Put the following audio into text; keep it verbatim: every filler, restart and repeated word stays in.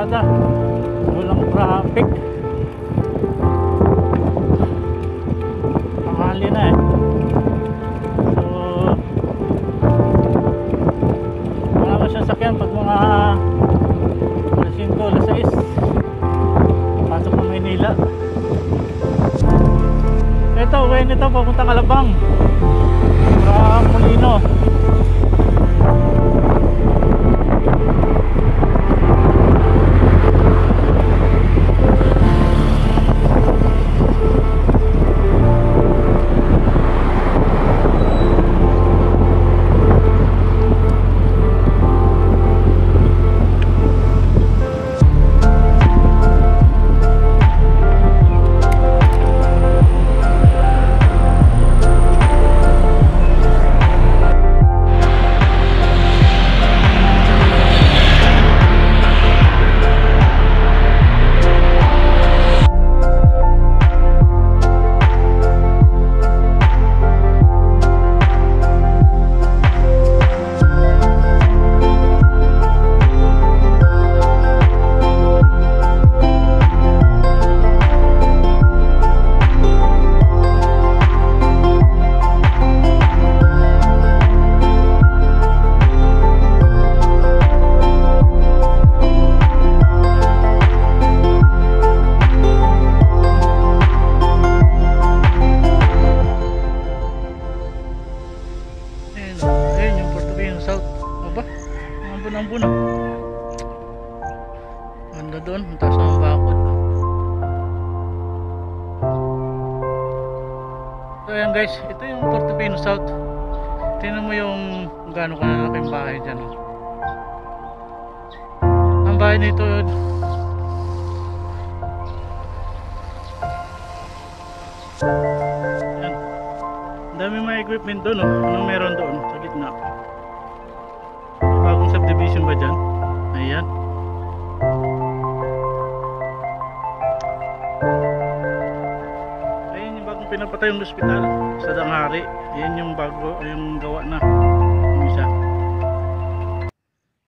kalsada, walang traffic. Tanghali na eh. So wala mo siyang sakyan pag mga alas singko, alas sais pasok ng Maynila. Ito, uwi nito papunta Calabang from Molino. Ambon-ambon ah. Ganda doon, ang taas ng bakod. So ayan guys, ito yung Portofino South. Tingnan mo yung gaano kalaki yung bahay dyan oh. Ang bahay nito yun, ayan. Ang dami mga equipment doon oh. Anong meron doon sa gitna? Bagong subdivision ba dyan? Ayan. Ayan yung bagong pinapatay yung hospital sa Danghari. Ayan yung bago, yung gawa na yung isa.